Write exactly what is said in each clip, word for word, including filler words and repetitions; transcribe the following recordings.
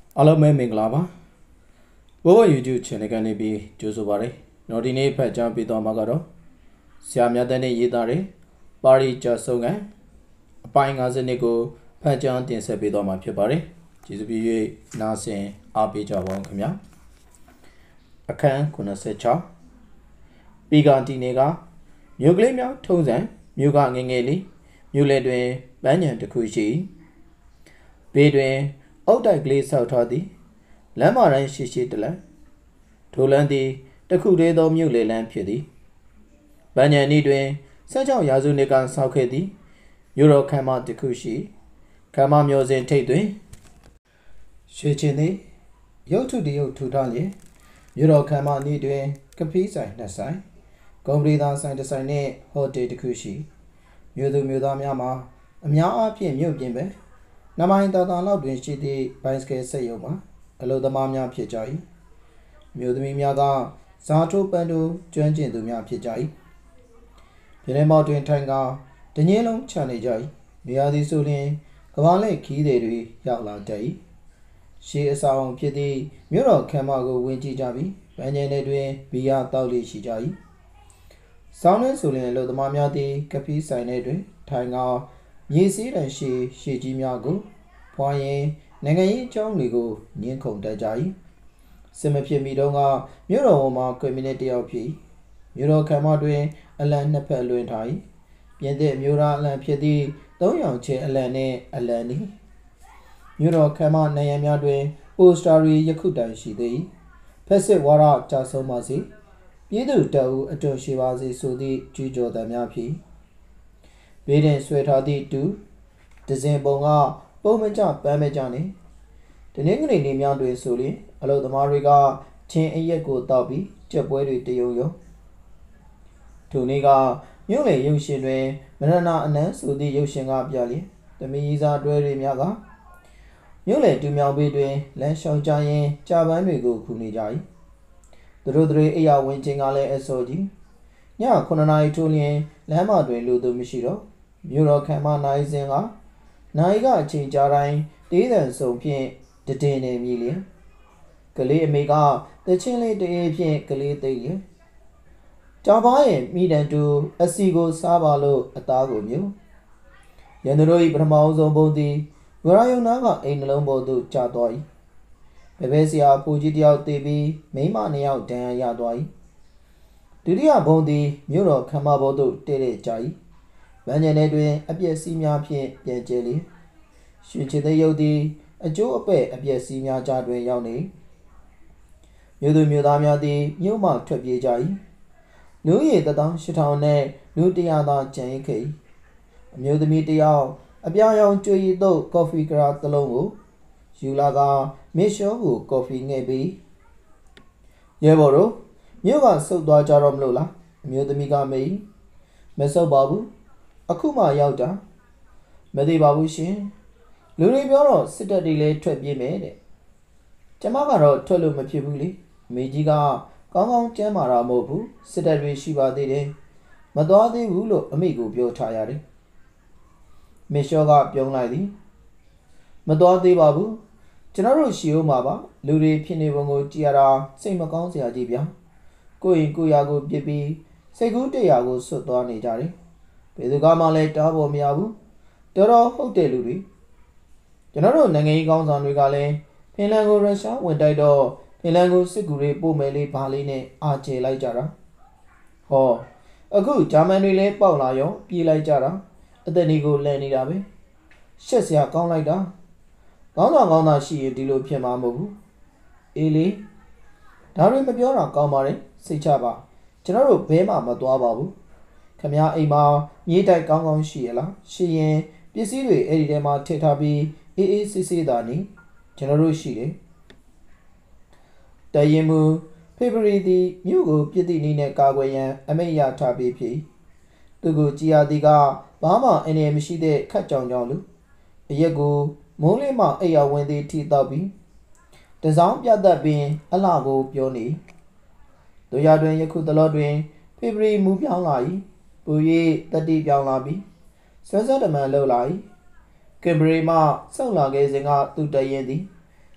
အားလုံးပဲမင်္ဂလာပါဘိုးဘ YouTube channel ကနေပြီးကြိုဆိုပါရစေ။နော်ဒီနေ့ဖတ်ကြားပေးသွားမှာကတော့ဆရာမြတ်တဲ့ရေးသားတဲ့ပါရီကျော်ဆုံးကအပိုင်း၅၀နှစ်ကိုဖတ်ကြားတင်ဆက်ပေးသွားမှာဖြစ်ပါတယ်။ကျေးဇူးပြု၍နားဆင်အားပေးကြပါဦးခင်ဗျာ။အခန်း၉၆ပီဂါတီနေကမြို့ကလေးများထုံးစံမြို့ကငငယ်လေးမြို့လေတွင်ပန်းညံတစ်ခုရှိဘေးတွင်အုတ်တိုက်ကလေးဆောက်ထားသည်လမ်းမတိုင်းရှိရှိတလန်ထိုလမ်းသည်တခုတည်းသောမြို့လေလမ်းဖြစ်သည်ပန်းညံဤတွင်ဆက်ကြောင်ရာစုနှစ်ကဆောက်ခဲ့သည်မြို့တော်ခမ်းမတစ်ခုရှိခမ်းမမျိုးစဉ်ထိပ်တွင်ရွှေချင်းသည်ရုပ်ထုတရုပ်ထူထားလျင်မြို့တော်ခမ်းမဤတွင်ကပီးဆိုင်နှစ်ဆိုင်ကွန်ပဏီသားဆိုင်တစ်ဆိုင်နှင့်ဟိုတယ်တစ်ခုရှိမြို့သူမြို့သားများမှာအများအားဖြင့်မြို့ပြင်ပဲနမိုင်းတာတာလောက်တွင်ရှိသည့်ဘိုင်စကယ်ဆက်ရုံမှာအလုပ်သမားများဖြစ်ကြ၏မြို့သမီးများကဇာထိုးပန်းတို့ကျွမ်းကျင်သူများဖြစ်ကြ၏ပြည်ထဲမောက်တွင်ထိုင်ကတညင်းလုံးချနေကြ၏နေရာသည်ဆိုလျှင်ကဘာလက်ခီးတွေရောက်လာတတ်၏ရှေးအဆောင်ဖြစ်သည့်မြို့တော်ခမ်းမကိုဝင်ကြည့်ကြပြီးပန်းကျင်တွေတွင်ဘီယာတောက်လေးရှိကြ၏ဆောင်းနှင်းဆိုလျှင်အလုပ်သမားများသည်ကပီးဆိုင်ထဲတွင်ထိုင်ကမြေစည်းတန်ရှိရှေးကြီးများကိုဖွာရင်နိုင်ငံရေးအကြောင်းတွေကိုညှင်းခုန်တတ်ကြ၏စစ်မဖြစ်မီတုန်းကမြို့တော်ဝန်မှကွန်မြူနတီတယောက်ဖြစ်မြို့တော်ခမ်းမတွင်အလံနှစ်ဖက်လွှင့်ထား၏ပြင်သစ်အမျိုးသားအလံဖြစ်သည့်သုံးရောင်ချဲအလံနှင့်အလံသည်မြို့တော်ခမ်းမနိုင်ရန်များတွင်ပိုစတာရီယခုတိုင်ရှိသည်ဖက်စစ်ဝါဒကြာဆုံးပါစေပြည်သူတအုပ်အတွရှိပါစေဆိုသည့်ကြွေးကြော်သံများဖြစ်ဘေးတွင်ဆွဲထားသည့်တူဒဇင်ပုံကပုံမကြပန်းမကြနှင့်တနင်္ဂနွေနေ့များတွင်ဆိုလျှင်အလုပ်သမားတွေကချင်းအရက်ကိုတောက်ပြီးကြက်ပွဲတွေတယုံယုံထိုနေ့ကမြို့လေရုပ်ရှင်တွင်မရဏအနန်းဆိုသည့်ရုပ်ရှင်ကပြလျင်သမီးကြီးစားတွဲတွေများကမြို့လေတူမြောင်ဘေးတွင်လမ်းလျှောက်ကြရင်ကြာပန်းတွေကိုခူနေကြ၏သူတို့တွေအိယာဝင်ချင်းကလည်းအစောကြီးညခုနှစ်နာရီထိုးလျင်လမ်းမတွင်လူသူမရှိတော့မြို့တော်ခမ်းမနိုင်စဉ်ကနိုင်ကအချိန်ကြာတိုင်းတေးသံဆုံဖြင့်တည်နေမြည်လျင်ကလေးအမေကတချင်းလေးတေးဖြင့်ကလေးသိလျင်ကြောင်ပါရင်မိတန်တူအစီကိုစားပါလို့အသားကိုမျိုးရန်သူတို့၏ပထမအဆုံးပုံသည်ဝရယုံနာကအိမ်နှလုံးပေါ်သို့ကျသွား၏ဘယ်ဘဲဆရာပူကြီးတယောက်တေးပြီးမိမနှစ်ယောက်ဒဏ်ရာရသွား၏ဒုတိယဘုံသည်မြို့တော်ခမ်းမပေါ်သို့တည့်တည့်ကြ၏ဗန်းကျင်ထဲတွင်အပျက်စီးများဖြင့်ပြန်ကျဲလေရွှေချစ်သိရုပ်သည်အကျိုးအပဲ့အပျက်စီးများကြားတွင်ရောက်နေမြို့သူမြို့သားများသည်မြို့မှထွက်ပြေးကြ၏လူရည်တသောရှစ်ထောင်နှင့်လူတရာသာကျန်ရစ်ခဲ့၏အမျိုးသမီးတယောက်အပြာရောင်ကြွေရည်သို့ကော်ဖီကရာတစ်လုံးကိုယူလာကမစ်ရှောကိုကော်ဖီငှဲ့ပြီးရဲဘော်တို့မြို့ကဆုတ်သွားကြတော့မလို့လားအမျိုးသမီးကမေးမဆုတ်ပါဘူးအခုမှရောက်တာမသိပါဘူးရှင်လူတွေပြောတော့စစ်တပ်တွေလည်းထွက်ပြေးမယ်တဲ့ကျမကတော့ထွက်လို့မဖြစ်ဘူးလေအမေကြီးကကောင်းကောင်းကျမ်းမာတာမဟုတ်ဘူးစစ်တပ်တွေရှိပါသေးတယ်မသွားသေးဘူးလို့အမေကိုပြောထားရတယ်မစ်ရှောကပြုံးလိုက်သည်မသွားသေးပါဘူးကျွန်တော်တို့ရှိဦးမှာပါလူတွေဖြစ်နေပုံကိုကြည်ရတာစိတ်မကောင်းစရာကြီးဗျာကိုရင်ကိုရာကိုပြစ်ပြီးစိတ်ကူးတရားကိုဆွတ်သွားနေကြတယ်ဘယ်သူကမှလည်းတားဖို့မရဘူးတော်တော်ဟုတ်တယ်လူတွေကျွန်တော်တို့နိုင်ငံရေးကောင်းဆောင်တွေကလည်းဖင်လန်ကိုရုရှားဝင်တိုက်တော့ဖင်လန်ကိုစစ်ကူတွေပို့မယ်လေးဘာလေးနဲ့အာချေလိုက်ကြတာဟောအခုဂျာမန်တွေလည်းပေါက်လာရောပြေးလိုက်ကြတာအသက်ကြီးကိုလန့်နေတာပဲရှက်စရာကောင်းလိုက်တာကောင်းဆောင်ကောင်းသားရှိရင်ဒီလိုဖြစ်မှာမဟုတ်ဘူးအေးလေဒါတွေမပြောတာကောင်းပါတယ်စိတ်ချပါကျွန်တော်တို့ဘဲမှမသွားပါဘူးခမအိမ်မှာမြေးတိုက်ကောင်းကောင်းရှိရလားရှိရင်ပစ္စည်းတွေအဲ့ဒီထဲမှာထည့်ထားပြီးအေးအေးဆေးဆေးသာနေကျွန်တော်တို့ရှိတယ်တရင်မူဖေဗရီသည်မြို့ကိုပြစ်တိနီးနဲ့ကာကွယ်ရန်အမိန့်ရထားပြီးဖြစ်သူကိုကြည်ရသည်ကဘာမှအနေမရှိတဲ့ခတ်ကြောင်ကြောင်လူအရက်ကိုမိုးလေးမှအိယာဝင်သည်ထိတောက်ပြီးတစောင်းပြတ်သက်ပင်အလှကိုပြောနေတို့ရတွင်ယခုတလောတွင်ဖေဗရီမူပြောင်းလာ၏ပူ၍တတိပြောင်းလာပြီးဆွဲဆွဲတမန်လှုပ်လာ၏ကင်ဘရီမှဆောက်လာခဲ့စဉ်ကသူတရင်သည်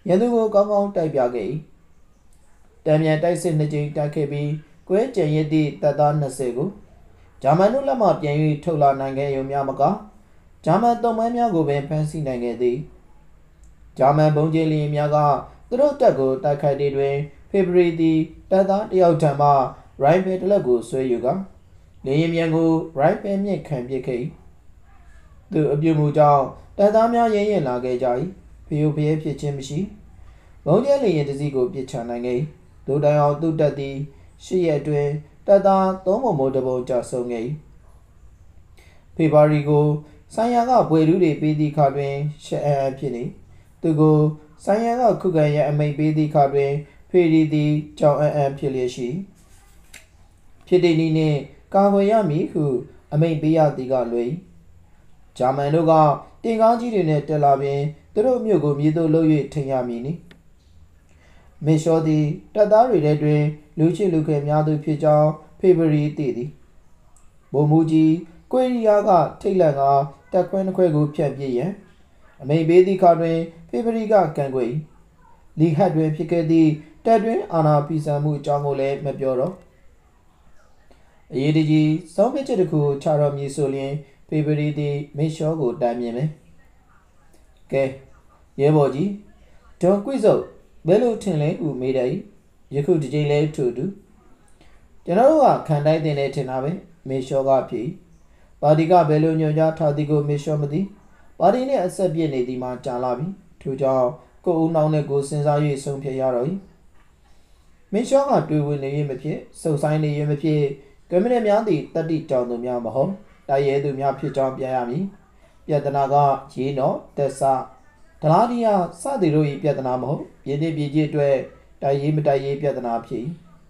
ရန်သူကိုကောင်းကောင်းတိုက်ပြခဲ့၏တံမြန်တိုက်စစ်နှစ်ကြိမ်တိုက်ခဲ့ပြီးကွဲကြံရစ်သည့်တပ်သား၂၀ကိုဂျာမန်တို့လက်မှပြန်၍ထုတ်လာနိုင်ခဲ့ရုံများမကဂျာမန်တုံးမန်းများကိုပင်ဖမ်းဆီးနိုင်ခဲ့သည်ဂျာမန်ဘုံကျင်းလျင်များကသူတို့တပ်ကိုတိုက်ခိုက်တဲ့တွင်ဖေဖော်ဝါရီသည်တပ်သားတယောက်ထံမှရိုင်ဖယ်တစ်လက်ကိုဆွဲယူကာလေယာဉ်မြန်ကိုရိုင်ဖယ်မြင့်ခံပစ်ခဲ့၏သူအပြုမူကြောင့်တပ်သားများရဲရင်လာခဲ့ကြ၏ဖျို့ဖျဲဖြစ်ခြင်းမရှိဘုံကျင်းလေယာဉ်တစ်စီးကိုပစ်ချနိုင်ခဲ့၏ဒိုတိုင်အောင်သူ့တပ်သည်ရှစ်ရက်အတွင်းတပ်သားသုံးပုံမိုးတစ်ပုံကျဆုံးခဲ့၏ဖေဖော်ဝါရီကိုဆိုင်ရာကဘွေလူတွေပေးသည့်ခါတွင်ရှက်အံ့အံ့ဖြစ်နေသူကိုဆိုင်ရာကခုခံရန်အမိန့်ပေးသည့်ခါတွင်ဖေရီသည်ကြောင်အံ့အံ့ဖြစ်လျက်ရှိဖြစ်တဲ့နည်းနှင့်ကာကွယ်ရမည်ဟုအမိန့်ပေးရသည်ကလွယ်ဂျာမန်တို့ကတင်ကားကြီးတွေနဲ့တက်လာပြီးသူတို့မြို့ကိုမြေသို့လှုပ်၍ထိန်ရမည်နိမင်းလျှောသည်တပ်သားတွေထဲတွင်လူချစ်လူခဲများသူဖြစ်ကြောင်းဖေဖော်ဝါရီသိသည်ဗိုလ်မှူးကြီးကွေရီယာကထိတ်လန့်ကတပ်ခွဲနှစ်ခွဲကိုဖြန့်ပြစ်ရန်အမိန့်ပေးသည့်ခါတွင်ဖေဖော်ဝါရီကကန့်ကွက်၏လီဟတ်တွင်ဖြစ်ခဲ့သည့်တပ်တွင်အာဏာဖီဆန်မှုအကြောင်းကိုလည်းမပြောတော့အရေးတကြီးစောင့်ပြချက်တစ်ခုချတော်မူဆိုလျင်ဖေဖော်ဝါရီသည်မင်းလျှောကိုတိုင်မြင်မယ်ကဲရဲဘော်ကြီးဒေါ်ကွိစုပ်ဘယ်လိုထင်လဲဟုမေးတယ်ယခုဒီချိန်လဲထို့တူကျွန်တော်တို့ကခံတိုင်းတင်နေထင်တာပဲမေလျှောကဖြေပါတီကဘယ်လိုညွှန်ကြားထားသည်ကိုမေလျှောမသိပါတီနဲ့အဆက်ပြစ်နေသည်မှာကြာလာပြီထို့ကြောင့်ကိုဦးနှောင်းနဲ့ကိုစဉ်းစား၍ဆုံးဖြတ်ရတော့၏မေလျှောကတွေးဝင်နေရင်မဖြစ်စုံဆိုင်နေရင်မဖြစ်ကွန်မြူနစ်များသည့်တတိကြောင်သူများမဟုတ်တိုက်ရဲသူများဖြစ်ကြောင်းပြန်ရမည်ပြဿနာကရေနော်တက်ဆဒလာဒီယာစသည်တို့၏ပြဿနာမဟုတ်ပြည်သည့်ပြည်ကြီးအတွက်တိုက်ရေးမတိုက်ရေးပြဿနာဖြစ်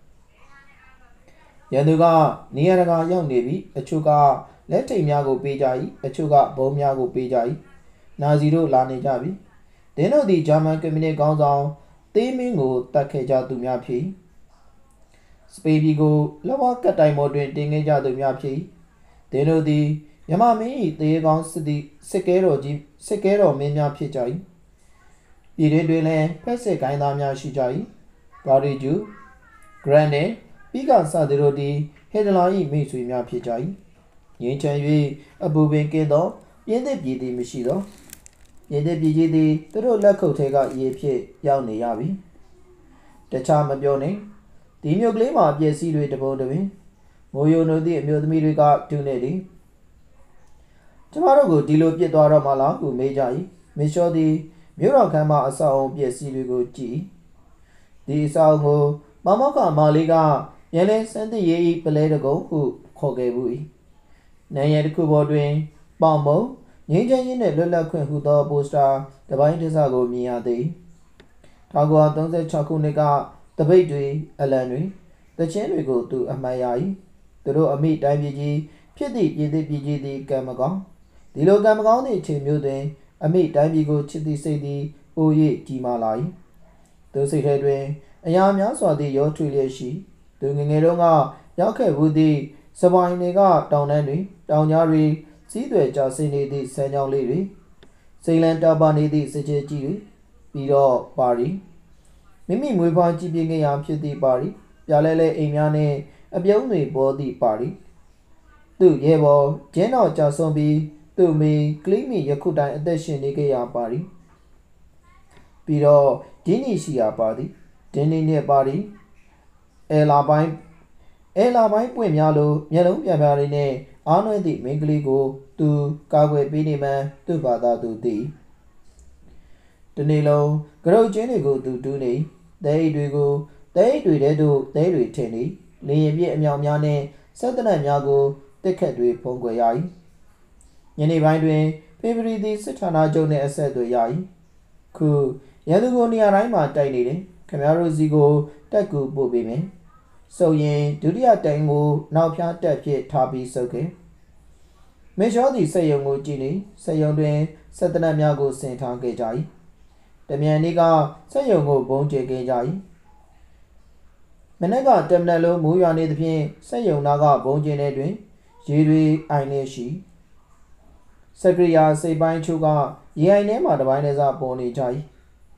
ရန်သူကနေရာတကာရောက်နေပြီအချို့ကလက်ထိတ်များကိုပေးကြ၏အချို့ကဘုံများကိုပေးကြ၏နာဇီတို့လာနေကြပြီဒင်းတို့သည်ဂျာမန်ကွန်မြူနစ်ခေါင်းဆောင်သေးမင်းကိုတတ်ခဲ့ကြသူများဖြစ်စပေဘီကိုလောဘကတ်တိုင်ပေါ်တွင်တင်ခဲ့ကြသူများဖြစ်ဒင်းတို့သည်မြမမင်း၏သေကောင်းစစ်သည်စစ်ကဲတော်ကြီးစစ်ကဲတော်မင်းများဖြစ်ကြ၏ပြည်တွင်တွင်လည်းဖက်စစ်ကိုင်းသားများရှိကြ၏ဘာရီဂျူဂရန်နဲ့ပြီးကစသည်တို့သည်ဟစ်တလာ၏မိတ်ဆွေများဖြစ်ကြ၏ငြိမ်းချမ်း၍အပူပင်ကင်းသောပြင်းသစ်ပြည်သည်မရှိသောပြင်းသစ်ပြည်ကြီးသည်သူတို့လက်ခုပ်ထဲကရေဖြစ်ရောက်နေရပြီတခြားမပြောနဲ့ဒီမြို့ကလေးမှာပြည့်စည်တွေတပုံတပင်မိုးယုံတို့သည့်အမျိုးသမီးတွေကဒုနေသည်ကျမတို့ကိုဒီလိုပြစ်သွားတော့မှလားဟုမေးကြ၏မစ်ရှောသည်မြို့တော်ခမ်းမအဆောက်အုံပြည့်စည်တွေကိုကြည့်ဒီအဆောက်အုံကိုမမောက္ခမာလေးကပြန်လဲစမ်းသစ်ရေး၏ပလဲတကုံဟုခေါ်ခဲ့ဘူး၏နိုင်ရန်တစ်ခုပေါ်တွင်ပေါင်မုံငင်းချမ်းရင်းနှင့်လွတ်လပ်ခွင့်ဟူသောပိုစတာတပိုင်းတစကိုမြင်ရသည်၁၉၃၆ခုနှစ်ကတပိတ်တွေအလံတွေတချင်းတွေကိုသူအမှတ်ရ၏သူတို့အမိတိုင်းပြည်ကြီးဖြစ်သည့်ပြည်သည့်ပြည်ကြီးသည်ကံမကောင်းဒီလိုကံမကောင်းသည့်အချိန်မျိုးတွင်အမိတိုင်းပြည်ကိုချစ်သည့်စိတ်သည်ပို၍ကြီးမားလာ၏သူစိတ်ထဲတွင်အရာများစွာသည့်ရောထွေလျက်ရှိသူငငယ်တုန်းကရောက်ခဲ့ဘူးသည့်စပိုင်တွေကတောင်တန်းတွေတောင်ကြားတွေစီးသွယ်ကြဆင်းနေသည့်ဆန်းချောင်းလေးတွေစိန်လန်းတာပါနေသည့်စကြဲကြီးတွေပြီးတော့ပါရီမိမိမွေးဖွားကြည်ပြင်းခဲ့ရာဖြစ်သည့်ပါရီပြလဲလဲအိမ်များနှင့်အပြုံးတွေပေါ်သည့်ပါရီသူ့ရဲဘော်ကျင်းတော်ကြဆုံးပြီးသူ့မိကလိမီယခုတိုင်အသက်ရှင်နေခဲ့ရာပါရီပြီးတော့ဒင်းနီရှိရာပါသည်ဒင်းနီနှင့်ပါရီအဲလာပိုင်းအဲလာပိုင်းပွင့်များလို့မျက်လုံးပြပြလေးနဲ့အားနွဲ့သည့်မိန်းကလေးကိုသူကာကွယ်ပေးနေမှန်းသူ့ဘာသာသူသိတနေ့လုံးကရုတ်ချင်းတွေကိုသူတူးနေသဲအိတ်တွေကိုသဲအိတ်တွေထဲသို့သဲတွေထင်နေလေရင်ပြည့်အမြောင်များနဲ့ဆက်တနက်များကိုတက်ခတ်တွေဖုံးကွယ်ရ၏ညနေပိုင်းတွင်ဖေဖော်ဝါရီသည်စစ်ဌာနချုပ်နှင့်အဆက်အသွယ်ရ၏ခုရန်သူကိုနေရာတိုင်းမှာတိုက်နေတယ်ခင်ဗျားတို့စီကိုတက်ကူပို့ပေးမယ်ဆိုရင်ဒုတိယတိုင်ကိုနောက်ဖြားတက်ဖြစ်ထားပြီးဆုပ်ခဲ့မေရှောသည်စက်ယုံကိုကြည့်နေစက်ယုံတွင်စက်တနက်များကိုဆင်ထားခဲ့ကြ၏တမြန်နေ့ကစက်ယုံကိုဘုံကျဲခဲ့ကြ၏မနေ့ကတမနက်လုံးမိုးရွာနေသဖြင့်စက်ယုံနာကဘုံကျင်းထဲတွင်ရေတွေအိုင်နေရှိစကရိယာစိတ်ပိုင်းချို့ကရေအိုင်ထဲမှတပိုင်းတည်းစားပေါ်နေကြ၏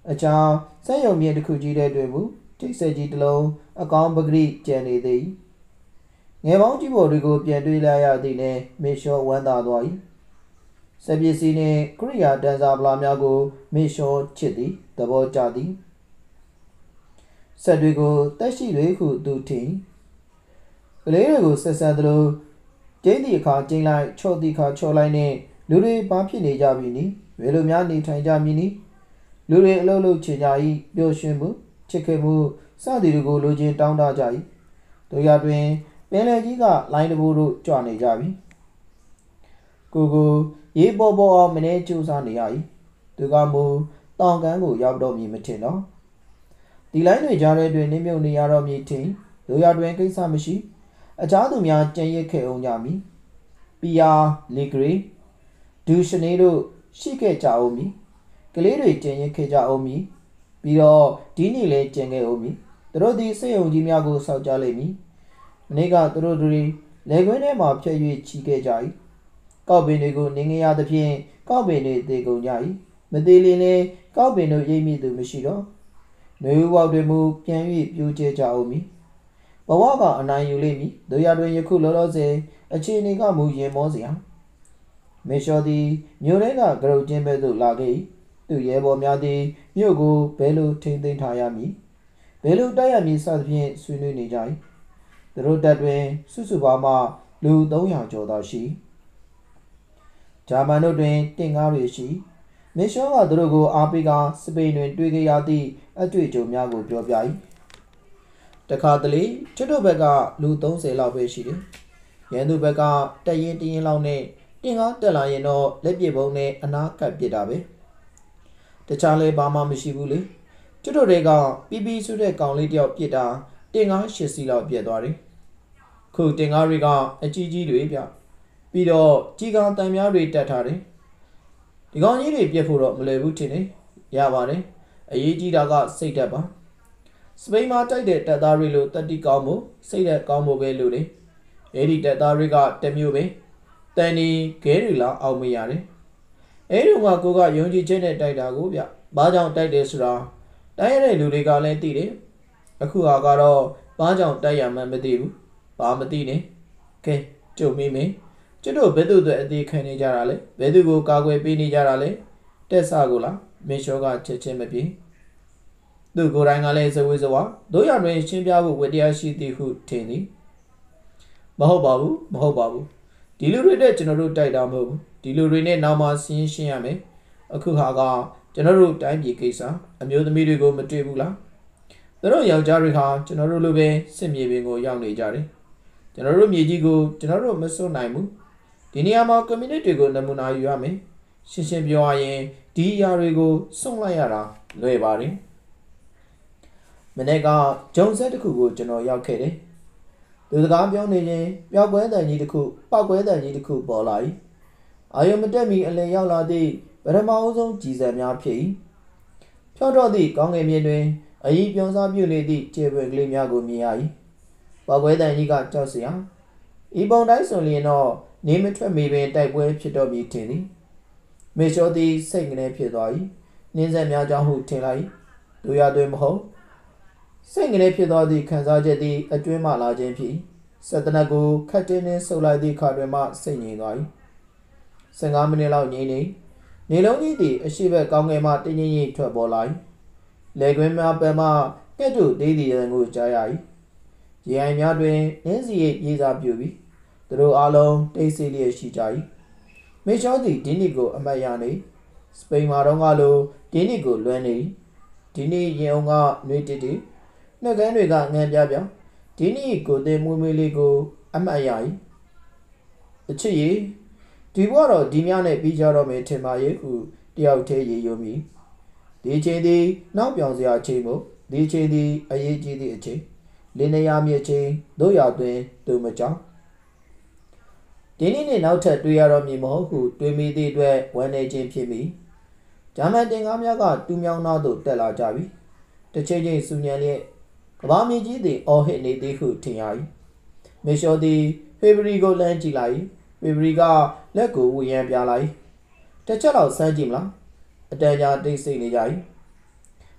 အချောင်းစက်ရုံမြင့်တစ်ခုကြီးတဲ့တွင်မူထိတ်ဆက်ကြီးတစ်လုံးအကောင်းပဂရိကျန်နေသည်ငယ်ပေါင်းကြီးပေါ်တွေကိုပြန်တွေ့လာရသည်နှင့်မေရှောဝမ်းသာသွား၏စက်ပစ္စည်းနှင့်ကရိယာတန်စာပလာများကိုမေရှောချစ်သည်သဘောကျသည်ဆက်တွေကိုတက်ရှိတွေဟုသူထင်ကလေးတွေကိုဆက်ဆက်သလိုကျင်းသည့်အခါကျင်းလိုက်ချော့သည့်အခါချော့လိုက်နှင့်လူတွေဘာဖြစ်နေကြပြီနည်းဘယ်လိုများနေထိုင်ကြမည်နည်းလူတွေအလုပ်လုပ်ချင်ကြ၏ပျော်ရွှင်မှုချစ်ခင်မှုစသည်တွေကိုလိုချင်တောင်းတကြ၏တို့ရတွင်ပင်လယ်ကြီးကလိုင်းတဘိုးတို့ကြွနေကြပြီကိုကိုရေပေါ်ပေါ်အောင်မနေကြိုးစားနေရ၏သူကမူတောင်ကမ်းကိုရောက်တော့မည်မထင်တော့ဒီလိုင်းတွေကြားထဲတွင်နှိမ့်မြုပ်နေရတော့မည်ထင်တို့ရတွင်ကိစ္စမရှိအခြားသူများကြံရစ်ခဲ့အောင်ကြမည်ပီယာလီဂရီဒူရှနေတို့ရှိခဲ့ကြအောင်မည်ကလေးတွေကြံရစ်ခဲ့ကြအောင်မည်ပြီးတော့ဒီနေ့လဲကျင်ခဲ့အောင်မည်သူတို့ဒီစိတ်ယုံကြည်များကိုစောက်ကြလိမ့်မည်မနေ့ကသူတို့တွေလေခွင်းထဲမှာဖြည့်၍ချီခဲ့ကြ၏ကောက်ပင်တွေကိုနင်းငရသဖြင့်ကောက်ပင်တွေသေကုန်ကြ၏မသေးလျင်လည်းကောက်ပင်တို့ရိပ်မိသူမရှိတော့နှွေဦးပေါက်တွေမူပြန်၍ပြိုကျကြအောင်မည်ဘဝကအနိုင်ယူလိမ့်မည်တို့ရတွင်ယခုလောလောဆယ်အခြေအနေကမူရင်မောစရာမေရှောသည်မြို့ထဲကဂရုချင်းဘဲသို့လာခဲ့၏သူရဲဘော်များသည်မြို့ကိုဘယ်လိုထိန်းသိမ်းထားရမည်ဘယ်လိုတိုက်ရမည်စသဖြင့်ဆွေးနွေးနေကြ၏သူတို့တပ်တွင်စုစုပေါင်းမှလူသုံးရာကျော်သာရှိဂျာမန်တို့တွင်တင်ကားတွေရှိမေရှောကသူတို့ကိုအားပေးကစပိန်တွင်တွေ့ကြရသည့်အတွေ့အကြုံများကိုပြောပြ၏တခါတလေချွတ်တို့ဘက်ကလူသုံးဆယ်လောက်ပဲရှိတယ်ရန်သူဘက်ကတရင်တရင်လောက်နဲ့တင်ကားတက်လာရင်တော့လက်ပစ်ပုံးနဲ့အနာကပ်ပစ်တာပဲတခြားလဲဘာမှမရှိဘူးလေချွတ်တို့တွေကပီပီဆုတဲ့ကောင်လေးတယောက်ပစ်တာတင်ကားရှစ်စီးလောက်ပြတ်သွားတယ်ခုတင်ကားတွေကအကြီးကြီးတွေပြပြီးတော့ကြီးကောင်တန်များတွေတက်ထားတယ်ဒီကောင်ကြီးတွေပြတ်ဖို့တော့မလွယ်ဘူးထင်တယ်ရပါတယ်အရေးကြီးတာကစိတ်ဓာတ်ပါစပိန်မှာတိုက်တဲ့တပ်သားတွေလိုတတိကောင်းမှုစိတ်ဓာတ်ကောင်းမှုပဲလို့လေအဲ့ဒီတပ်သားတွေကတမျိုးပဲတန်ဒီခဲတွေလောက်အောင်မရတယ်အဲ့ဒီကကိုကယုံကြည်ချက်နဲ့တိုက်တာကိုဗျဘာကြောင့်တိုက်တယ်ဆိုတာတိုက်ရတဲ့လူတွေကလည်းသိတယ်အခုဟာကတော့ဘာကြောင့်တိုက်ရမှန်းမသိဘူးဘာမသိနဲ့ကဲကြုံမိမင်းကျွတ်တို့ဘယ်သူ့အတွက်အသေးခံနေကြတာလဲဘယ်သူကိုကာကွယ်ပေးနေကြတာလဲတက်ဆကိုလားမင်းရှောကချက်ချင်းမပြေသူကိုယ်တိုင်ကလည်းဇဝေဇဝါတို့ရတွင်ရှင်းပြဖို့ဝတ္တရားရှိသည်ဟုထင်သည်မဟုတ်ပါဘူးမဟုတ်ပါဘူးဒီလူတွေနဲ့ကျွန်တော်တို့တိုက်တာမဟုတ်ဘူးဒီလူတွေနဲ့နောက်မှဆင်းရှင်းရမယ်အခုဟာကကျွန်တော်တို့တိုင်းပြည်ကိစ္စအမျိုးသမီးတွေကိုမတွေ့ဘူးလားသူတို့ယောက်ျားတွေဟာကျွန်တော်တို့လိုပဲစစ်မြေပြင်ကိုရောက်နေကြတယ်ကျွန်တော်တို့မြေကြီးကိုကျွန်တော်တို့မစွန့်နိုင်ဘူးဒီနေရာမှာ community တွေကိုနမူနာယူရမယ်ရှင်းရှင်းပြောရရင်ဒီအရာတွေကိုစွန့်လိုက်ရတာလွယ်ပါတယ်မနေ့ကဂျုံဆက်တစ်ခုကိုကျွန်တော်ရောက်ခဲ့တယ်သူစကားပြောနေရင်ပျောက်ကွဲတန်ကြီးတစ်ခုပောက်ကွဲတန်ကြီးတစ်ခုပေါ်လာ၏အာယုံမတက်မီအလင်ရောက်လာသည့်ပထမအဆုံးကြည်စံများဖြစ်၏ဖြောတော့သည့်ကောင်းငယ်မြင်တွင်အကြီးပြောစားပြုနေသည့်ခြေပွင့်ကလေးများကိုမြင်ရ၏ပောက်ကွဲတန်ကြီးကကြောက်စရာဤပုံတိုင်းဆိုလျင်တော့နေမထွက်မီပင်တိုက်ပွဲဖြစ်တော့မည်ထင်သည်မေရှောသည်စိတ်ငနေဖြစ်သွား၏နင်းဆက်များကြောင့်ဟုထင်လိုက်သူရသွင်းမဟုတ်စိတ်ငနေဖြစ်သွားသည့်ခံစားချက်သည်အတွင်းမှလာခြင်းဖြစ်စက်တနက်ကိုခတ်တင်းနှင်းဆုပ်လိုက်သည့်ခါတွင်မှစိတ်ငြိမ်သွား၏ဆယ်ငါးမိနစ်လောက်ငြိမ်နေနေလုံးကြီးသည်အရှိဘက်ကောင်းငယ်မှတင်းကြီးကြီးထွက်ပေါ်လာ၏လေကွင်းများပင်မှကဲ့သို့သေးသည်ရန်ကိုကြားရ၏ရေအိုင်များတွင်နင်းစီရိပ်ပြေးစားပြုပြီးသူတို့အားလုံးတိတ်ဆိတ်လျက်ရှိကြ၏မေရှောသည်ဒီနစ်ကိုအမတ်ရနေစပိန်မှာတော့ကလိုဒီနစ်ကိုလွှမ်းနေဒီနစ်ရင်အောင်ကနှွေးတစ်တစ်နှုတ်ကန်းတွေကငံပြပြဒီနစ်ကိုတင်မွေးမွေးလေးကိုအမတ်ရ၏အချစ်ရီဒီဘွားတော့ဒီများနဲ့ပြီးကြတော့မယ်ထင်ပါရဲ့ဟုတယောက်တည်းရေယုံမိဒီချိန်သည်နောက်ပြောင်စရာအချိန်မို့ဒီချိန်သည်အရေးကြီးသည့်အချိန်လင်းနေရမည့်အချိန်တို့ရသွင်းသူမကြောက်ဒီနေ့နဲ့နောက်ထပ်တွေ့ရတော့မည်မဟုတ်ဟုတွေးမိသည့်အတွက်ဝမ်းနေခြင်းဖြစ်မိဂျာမန်တင်ကားများကတူးမြောင်းသားသို့တက်လာကြပြီတစ်ချိန်ချင်းစူညံလျက်ကဘာမြေကြီးသည်အော်ဟစ်နေသည်ဟုထင်ရ၏မေရှောသည်ဖေဗရီကိုလမ်းကြည့်လိုက်ဖေဗရီကလက်ကိုဝေယံပြလိုက်တစ်ချက်တော့စမ်းကြည့်မလားအတန်ကြာတိတ်ဆိတ်နေကြ၏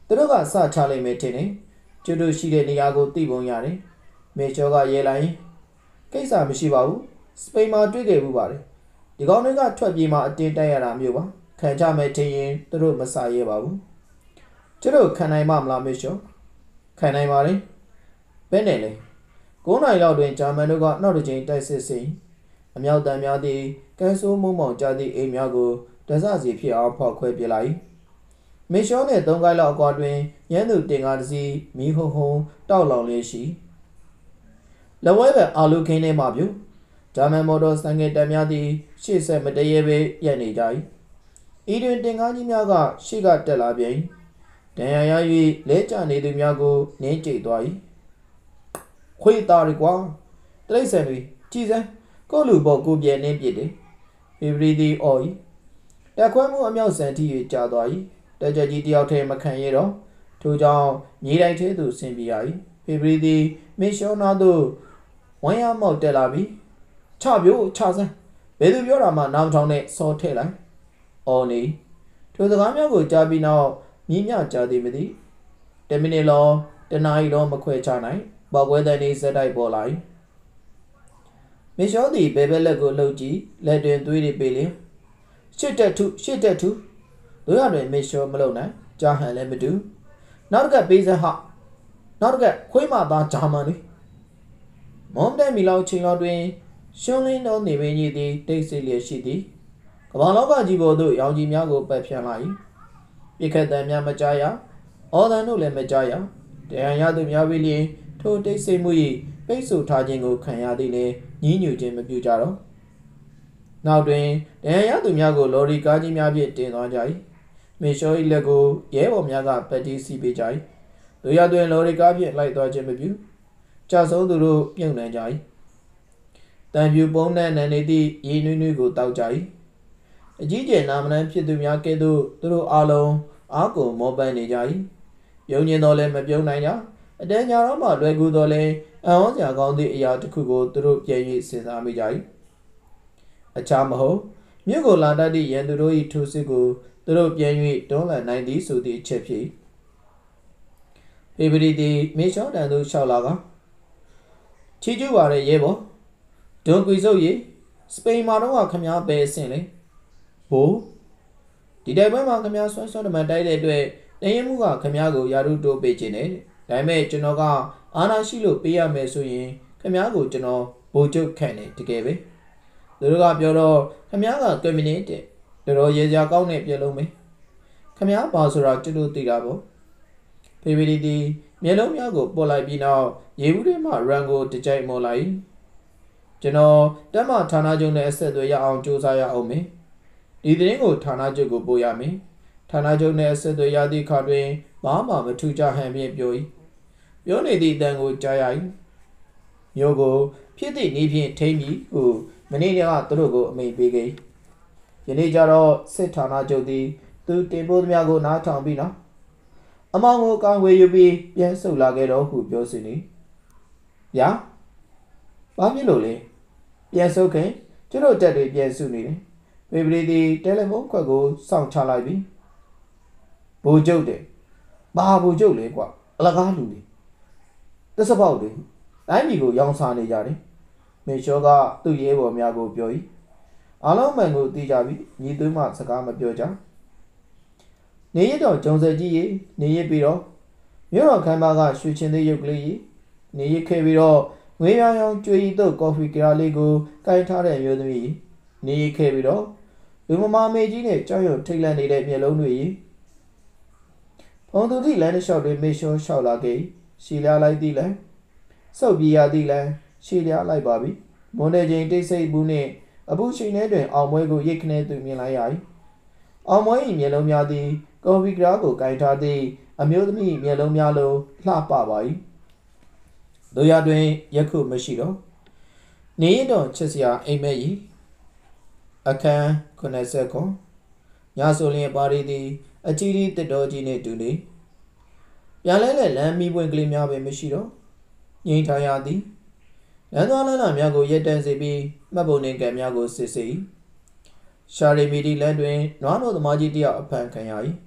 သူတို့ကစချလိုက်မယ်ထင်တယ်ကျွတ်တို့ရှိတဲ့နေရာကိုသိပုံရတယ်မေချောကရဲလိုက်ကိစ္စမရှိပါဘူးစပိန်မှာတွေ့ခဲ့မှုပါတယ်ဒီကောင်တွေကထွက်ပြေးမှအတင်းတိုက်ရတာမျိုးပါခံကြမယ်ထင်ရင်သူတို့မစားရဲပါဘူးကျွတ်တို့ခံနိုင်မှမလားမေချောခံနိုင်ပါလေဘယ်နဲ့လဲကိုးနိုင်လောက်တွင်ဂျာမန်တို့ကနောက်တစ်ချိန်တိုက်စစ်စိအမြောက်တန်များသည့်ကန်ဆိုးမုံမောင်ကြသည့်အိမ်များကိုတစစီဖြစ်အောင်ဖောက်ခွဲပြလိုက်မေရှောနှင့်သုံးကိုင်းလောက်အကွာတွင်ရန်သူတင်ကားတစ်စီးမီးဟုံဟုံတောက်လောင်လေးရှိလက်ဝဲပဲအာလူခင်းထဲမှပြုဂျာမန်မော်တော်ဆိုင်ကယ်တပ်များသည်ရှေ့ဆက်မတရေပဲရပ်နေကြ၏ဤတွင်တင်ကားကြီးများကရှေ့ကတက်လာပြန်ဒဏ်ရာရ၍လဲကျနေသူများကိုနင်းကျိတ်သွား၏ခွေးသားရီကွာတိရစ္ဆာန်တွေကြည်စမ်းကိုလူပေါ်ကိုပြဲနှင်းပြစ်တယ်ဖေဗရီဒီအော်ဤတက်ခွဲမှုအမြောက်ဆန်တီ၍ကြာသွား၏တက်ကြကြီးတယောက်ထဲမခံရတော့ထို့ကြောင့်မြေတိုင်းထဲသို့ဆင်းပြေရ၏ဖေဗရီဒီမစ်ရှောနာသို့ဝမ်းရမောက်တက်လာပြီးချပြို့ချစမ်းဘယ်သူပြောတာမှနားမထောင်နဲ့စောထဲလိုက်အော်နေထိုစကားများကိုကြားပြီးနောက်မြင်းမြကြားသည်မသိတမိနစ်လောတနာရီလောမခွဲချနိုင်ပေါကွဲတဲ့နေစက်တိုက်ပေါ်လာ၏မစ်ရှောသည်ဘဲဘဲလက်ကိုလှုပ်ကြည့်လက်တွင်သွေးတွေပေးလျင်ရှစ်တက်ထုရှစ်တက်ထုတို့ရတွင်မစ်ရှောမလုံနိုင်ကြားဟန်လည်းမတူနောက်တစ်ကပေးစမ်းဟာနောက်တစ်ကခွေးမသားဂျာမန်လေးမွန်တဲမီလောက်ချိန်လောက်တွင်ရှုံးလင်းသောနေပင်ကြီးသည်တိတ်ဆိတ်လျက်ရှိသည်ကမ္ဘာလောကကြီးပေါ်သို့ရောင်ကြီးများကိုပတ်ဖြန့်လာ၏ပြစ်ခတ်တံများမကြားရအော်တန်တို့လည်းမကြားရတရားရသူများပြီးလျင်ထိုတိတ်ဆိတ်မှု၏ပိတ်ဆို့ထားခြင်းကိုခံရသည်လည်းညှဉ်းညူခြင်းမပြုကြတော့နောက်တွင်တရားရသူများကိုလော်ရီကားကြီးများဖြင့်တင်သွားကြ၏မေရှော၏လက်ကိုရဲဘော်များကပတ်တီးစီးပေးကြ၏တို့ရတွင်လော်ရီကားဖြင့်လိုက်သွားခြင်းမပြုကြာဆုံးသူတို့ပြုံနှံကြ၏တန်ပြူပုံးနှံနံနေသည့်ရေနွေးနွေးကိုတောက်ကြ၏အကြီးကျယ်နာမနန်းဖြစ်သူများကဲ့သို့သူတို့အားလုံးအားကိုမောပန်းနေကြ၏ယုံညင်တော်လည်းမပြုံးနိုင်ကြအတန်းညာတော့မှလွယ်ကူတော်လည်းအံ့ဩစရာကောင်းသည့်အရာတစ်ခုကိုသူတို့ပြန်၍စဉ်းစားမိကြ၏အခြားမဟုတ်မြို့ကိုလာတတ်သည့်ရန်သူတို့၏ထိုးစစ်ကိုသူတို့ပြန်၍တွန်းလှန်နိုင်သည်ဆိုသည့်အချက်ဖြစ်ဖေဗရီသည်မေရှောတန်သို့လျှောက်လာကချီကျူးပါတဲ့ရဲဘော်ဒွန်ကွီစုပ်ရေစပိန်မှာတော့ခမားပဲအဆင့်လေဘိုးဒီတိုက်ပွဲမှာခမားဆွမ်းဆွမ်းတမန်တိုက်တဲ့အတွက်တရင်မှုကခမားကိုယာရုတိုးပေးခြင်းနဲ့ဒါပေမဲ့ကျွန်တော်ကအာနာရှိလို့ပေးရမယ်ဆိုရင်ခမားကိုကျွန်တော်ဘိုးချုပ်ခန့်တယ်တကယ်ပဲသူတို့ကပြောတော့ခမားကကွန်မြူနစ်တဲ့တော်တော်ရေစရာကောင်းတဲ့ပြလုံးပဲခမားပါဆိုတာကျွတ်လို့သိတာပေါ့ဖေဗီဒီမျက်လုံးများကိုပေါ်လိုက်ပြီးနောက်ရေဘူးထဲမှရန်ကိုတကြိုက်မော်လိုက်ကျွန်တော်တက်မဌာနချုပ်နဲ့အဆက်အသွယ်ရအောင်စူးစမ်းရအောင်မယ်ဒီသတင်းကိုဌာနချုပ်ကိုပို့ရမယ်ဌာနချုပ်နဲ့အဆက်အသွယ်ရသည့်အခါတွင်ဘာမှမထူးခြားဟန်ဖြင့်ပြော၏ပြောနေသည့်အတန်ကိုကြားရ၏မျိုးကိုဖြစ်သည့်နည်းဖြင့်ထိမ့်ပြီးဟုမနေ့ကသူတို့ကိုအမိန့်ပေးခဲ့ယနေ့ကျတော့စစ်ဌာနချုပ်သည်သူတင်ပို့သမျှကိုနားထောင်ပြီးနော်အမောင်ကိုကောင်းဝေယူပြီးပြန်ဆုတ်လာခဲ့တော့ဟုပြောစီနေဗျာဘာဖြစ်လို့လဲပြန်ဆုတ်ခင်ကျတို့တက်တွေပြန်စုနေတယ်ဖေဗရီသည်တယ်လီဖုန်းခွက်ကိုစောင့်ချလိုက်ပြီးဘိုးကျုပ်တယ်ဘာဘိုးကျုပ်လဲကွာအလကားလူတွေတစပေါက်တွေတိုင်းပြည်ကိုရောင်းစားနေကြတယ်မေရှောကသူ့ရဲဘော်များကိုပြော၏အားလုံးမှန်ကိုသိကြပြီးညီသွေးမှစကားမပြောကြနေရတော့ဂျုံစက်ကြီးရေနေရပြီးတော့မြို့တော်ခမ်းမကရွှေချင်းသေးရုပ်ကလေးရေနေရခဲ့ပြီးတော့ငွေရောင်ရောင်ကြွေရီတော့ကော်ဖီကရာလေးကိုကိုင်ထားတဲ့မျိုးသမီးနေရခဲ့ပြီးတော့လူမမာမေကြီးနဲ့ကြောက်ရွံ့ထိတ်လန့်နေတဲ့မျက်လုံးတွေဖုံသူသည့်လမ်းတစ်လျှောက်တွင်မေရှောလျှောက်လာခဲ့ရှီလျားလိုက်သည့်လမ်းစုပ်ပြေးရသည့်လမ်းရှီလျားလိုက်ပါပြီမွန်တဲ့ချိန်တိတ်ဆိတ်ဘူးနှင့်အပူချိန်ထဲတွင်အောင်မွဲကိုရိတ်ခနဲသူမြင်လိုက်ရ၏အောင်မွဲ၏မျက်လုံးများသည်ကော်ဖီကရာကိုကိုင်ထားသည့်အမျိုးသမီးမျက်လုံးများလိုလှပပါ၏တို့ရတွင်ယခုမရှိတော့နေရတော့ချစ်စရာအိမ်မက်၏အခန်းခုနှစ်ဆယ်ခုညဆိုလျင်ပါရီသည်အကြီးကြီးတစ်တော်ကြီးနှင့်တူနေပြန်လဲလဲလမ်းမီးပွင့်ကလေးများပင်မရှိတော့ငြိမ်ထားရသည်လမ်းသွားလမ်းလာများကိုရက်တန်းစေပြီးမှတ်ပုံနှင့်ကံများကိုစစ်ဆေးရှာရီမီဒီလမ်းတွင်နွားတော်သမားကြီးတယောက်အဖမ်းခံရ၏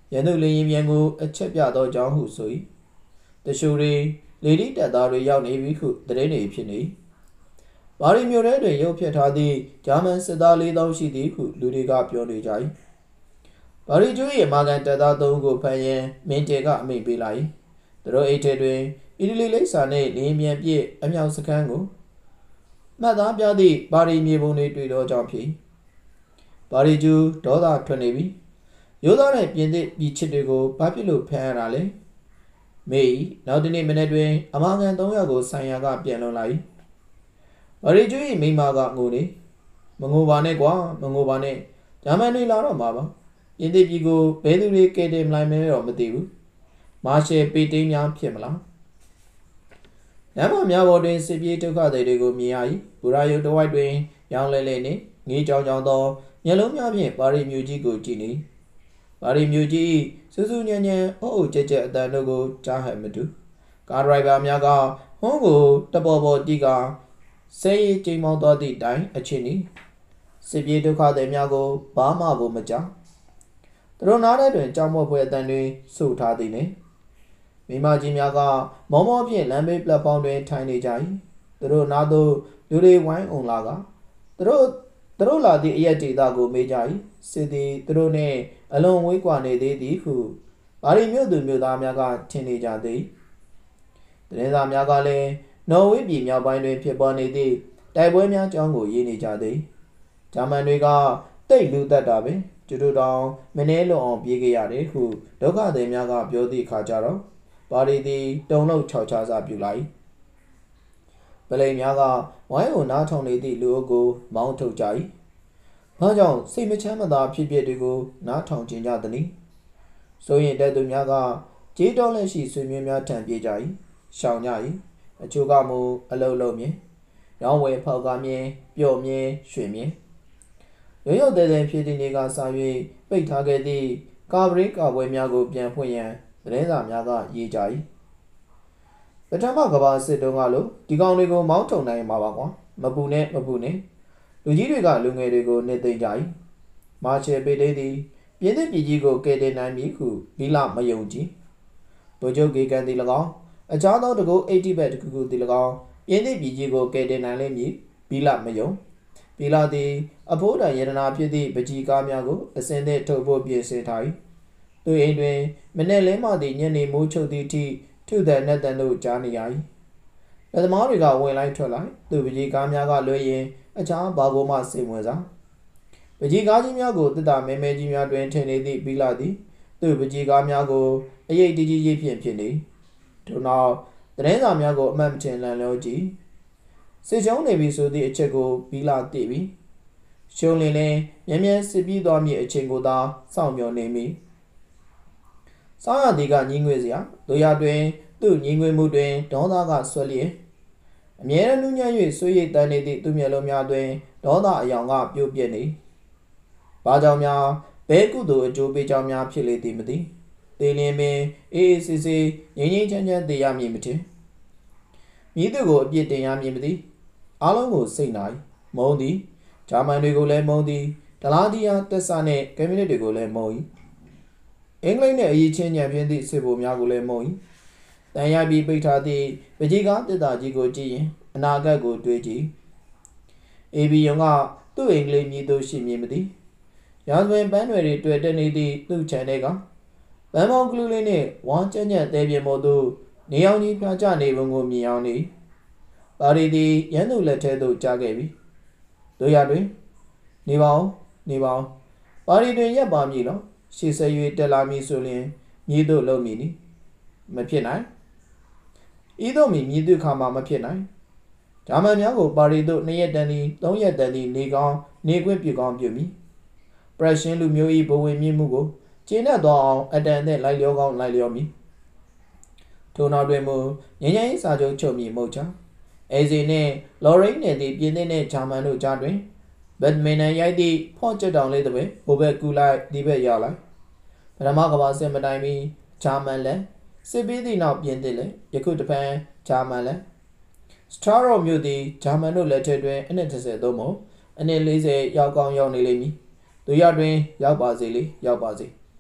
ရန်သူလေရင်မြန်ကိုအချက်ပြသောကြောင်းဟုဆို၏တရှူရီလေဒီတက်သားတွေရောက်နေပြီဟုတရင်တွေဖြစ်နေဘာရီမျိုးထဲတွင်ရုပ်ဖြတ်ထားသည့်ဂျာမန်စစ်သားလေးသောင်းရှိသည်ဟုလူတွေကပြောနေကြ၏ဘာရီကျိုး၏မာကန်တက်သားသုံးကိုဖန်ရန်မင်းတဲကအမိန့်ပေးလိုက်သူတို့အိတ်ထဲတွင်အီတလီလိပ်စာနှင့်လေရင်မြန်ပြည့်အမြောက်စခန်းကိုမှတ်သားပြသည့်ဘာရီမြေပုံတွေတွေ့သောကြောင့်ဖြစ်ဘာရီကျူးဒေါသထွက်နေပြီရိုးသားတဲ့ပြင်သစ်ပြည်ချစ်တွေကိုဘာဖြစ်လို့ဖမ်းရတာလဲမေးနောက်ဒီနေ့မနေ့တွင်အမာကန်သုံးယောက်ကိုဆိုင်ရာကပြန်လွန်လိုက်ဘာရီကျူး၏မိမကငိုနေမငိုပါနဲ့ကွာမငိုပါနဲ့ဂျာမန်တွေလာတော့မှာပါပြင်သစ်ပြည်ကိုဘယ်သူတွေကဲတင်မလိုက်မဲတော့မသိဘူးမာရှယ်ပေတင်းများဖြစ်မလားလမ်းမများပေါ်တွင်စစ်ပြေးဒုက္ခသည်တွေကိုမြင်ရ၏ဘူရာယုတဝိုက်တွင်ရောင်းလဲလဲနှင့်ငေးကြောင်ကြောင်သောမျက်လုံးများဖြင့်ပါရီမြို့ကြီးကိုကြည့်နေပါရီမြို့ကြီးစူးစူးညံ့ညံ့အုပ်အုပ်ကျက်ကျက်အတန်တို့ကိုကြားဟန်မတူကားဒရိုက်ဘာများကဟွန်းကိုတပေါ်ပေါ်တီးကဆဲရီချိန်မောင်းသွားသည့်တိုင်အချင်းဤစစ်ပြေးဒုက္ခသည်များကိုဘာမှကိုမကြားသူတို့နားထဲတွင်ကြောက်မော့ပွဲအတန်တွေဆိုထားသည်နှင့်မိမကြီးများကမောမောဖြင့်လမ်းဘေးပလက်ဖောင်းတွင်ထိုင်နေကြ၏သူတို့နားသို့လူတွေဝိုင်းအုံလာကသူတို့သူတို့လာသည့်အရက်ဒေသကိုမေးကြ၏စစ်သည်သူတို့နှင့်အလွန်ဝေးကွာနေသေးသည်ဟုဘာရီမြို့သူမြို့သားများကထင်နေကြသည်သတင်းစာများကလည်းနော်ဝေးပြည်မြောက်ပိုင်းတွင်ဖြစ်ပေါ်နေသည့်တိုက်ပွဲများကြောင်းကိုရေးနေကြသည်ဂျာမန်တွေကတိတ်လူသက်တာပင်ကျတို့တောင်မနှဲလွန်အောင်ပြေးခဲ့ရတယ်ဟုဒုက္ခသည်များကပြောသည့်အခါကျတော့ပါရီသည်တုံလုံးခြောက်ခြားစာပြုလိုက်ပလိန်များကဝိုင်းကိုနားထောင်နေသည့်လူအုပ်ကိုမောင်းထုတ်ကြ၏ဘာကြောင့်စိတ်မချမ်းမသာဖြစ်ဖြစ်တွေကိုနားထောင်ကြကြသနည်းဆိုရင်တဲ့သူများကကြေးတော်လက်ရှိဆွေမျိုးများထံပြေးကြ၏ရှောင်ကြ၏အချို့ကမူအလုံးလုံးမြင်ရောင်းဝယ်ဖောက်ကမြင်ပျော့မြင်ရွှင်မြင်ရုပ်ရုပ်သေးသေးဖြစ်သည့်နေကစား၍ပိတ်ထားခဲ့သည့်ကာဘရိကာပွဲများကိုပြန်ဖွင့်ရန်သတင်းစာများကရေးကြ၏ပထမကမ္ဘာစစ်တုန်းကလို့ဒီကောင်တွေကိုမောင်းထုံနိုင်မှာပါကွာမပူနဲ့မပူနဲ့လူကြီးတွေကလူငယ်တွေကိုနေသိမ့်ကြ၏မာရှယ်ပေတေးသည်ပြင်းသစ်ပြည်ကြီးကိုကယ်တင်နိုင်ပြီဟုဘီလာမယုံကြည်ဗိုလ်ချုပ်ဂေကန်သည်၎င်းအခြားသောတကူအိတ်တိဘက်တကူကူသည်၎င်းပြင်းသစ်ပြည်ကြီးကိုကယ်တင်နိုင်လိမ့်မည်ဘီလာမယုံဘီလာသည်အဖိုးတန်ယတနာဖြစ်သည့်ပကြီးကားများကိုအစင်းသည့်ထုတ်ဖို့ပြင်ဆင်ထား၏သူအိမ်တွင်မနေ့လင်းမှသည့်ညနေမိုးချုပ်သည့်အထိထုတဲ့နတ်တန်တို့ကြားနေရ၏လက်သမားတွေကဝင်လိုက်ထွက်လိုက်သူပကြီးကားများကလွှဲရင်အခြားဘာကိုမှစိတ်ဝင်စားပကြီးကားကြီးများကိုတစ်တာမဲမဲကြီးများတွင်ထင်နေသည့်ဘီလာသည်သူပကြီးကားများကိုအရေးတကြီးကြီးဖြင့်ဖြစ်နေထို့နောက်သတင်းစာများကိုအမှတ်မထင်လန်လို့ကြည့်စစ်ချုံနေပြီဆိုသည့်အချက်ကိုဘီလာသိပြီရှုံးလင်းလင်းမြန်မြန်စစ်ပြီးသွားမည့်အချိန်ကိုသာစောင့်မျှော်နေမိစောင်းရသည်ကညီငွေစရာတို့ရတွင်သူ့ညီငွေမှုတွင်ဒေါသကဆွဲလျက်အမြဲတမ်းနူးညံ့၍ဆွေးရိတ်တန်နေသည့်သူမျက်လုံးများတွင်ဒေါသအယောင်ကပြိုပြက်နေဘာကြောင့်များဘဲကုသိုလ်အကျိုးပေးကြောင်းများဖြစ်လေသည်မသိသေလင်းပင်အေးအေးဆေးဆေးငြိမ်းငြိမ်းချမ်းချမ်းသိရမည်မထင်မြည်သူကိုအပြစ်တင်ရမည်မသိအားလုံးကိုစိတ်နိုင်မုံသည်ဂျာမန်တွေကိုလည်းမုံသည်ဒလာဒီယာတက်ဆာနှင့်ကွန်မြူနစ်တွေကိုလည်းမုံ၏အင်္ဂလိပ်နှင့်အရေးချင်းညံပြင်းသည့်စစ်ဗိုလ်များကိုလည်းမုံ၏တန်ရပြီးပိတ်ထားသည့်ပကြီးကားတစ်တာကြီးကိုကြည့်ရင်အနာဂတ်ကိုတွေးကြည့်အေဘီယုံကသူ့အင်္ဂလိပ်မြည်သူရှိမည်မသိရာဇဝင်ပန်းတွေတွေ့တက်နေသည့်သူ့ခြံထဲကဗန်မောင်ကလူလေးနှင့်ဝါကျညံ့သေးပြင်းမို့သို့နေအောင်ကြီးပြကြနေပုံကိုမြင်အောင်နေပါရီသည်ရန်သူလက်ထဲသို့ကြားခဲ့ပြီတို့ရတွင်နေပါဦးနေပါဦးပါရီတွင်ရက်ပါမည်လောရှေ့ဆက်၍တက်လာမည်ဆိုလျှင်မြည်သို့လုံမည်နီမဖြစ်နိုင်ဤသို့မည်မြည်သူခါမှမဖြစ်နိုင်ဂျာမန်များကိုပါရီသို့နှစ်ရက်တန်သည်သုံးရက်တန်သည်နေကောင်းနေခွင့်ပြုကောင်းပြုမည်ပရက်ရှင်လူမျိုး၏ဘဝင်မြင့်မှုကိုကျင်းနဲ့သွားအောင်အတန်နဲ့လိုက်လျောကောင်းလိုက်လျောမည်ထို့နောက်တွင်မူငញ្ញရင်စာချုပ်ချုပ်မည်မဟုတ်ချအဲဇီနှင့်လော်ရိန်းနှင့်သည်ပြင်းသစ်နှင့်ဂျာမန်တို့ကြားတွင်ဘက်မင်နန်ရိုက်သည့်ဖော့ချက်တောင်လေးတစ်ပဲဟိုဘက်ကူလိုက်ဒီဘက်ရောက်လိုက်ပထမကမ္ဘာစစ်မတိုင်မီဂျာမန်လည်းစစ်ပြီးသည့်နောက်ပြင်းသစ်လည်းယခုတပံဂျာမန်လည်းစတာရော့မြို့သည်ဂျာမန်တို့လက်ထက်တွင်အနှစ်တစ်ဆယ်သို့မဟုတ်အနှစ်လေးဆယ်ရောက်ကောင်းရောက်နေလိမ့်မည်သူရတွင်ရောက်ပါစေလေရောက်ပါစေ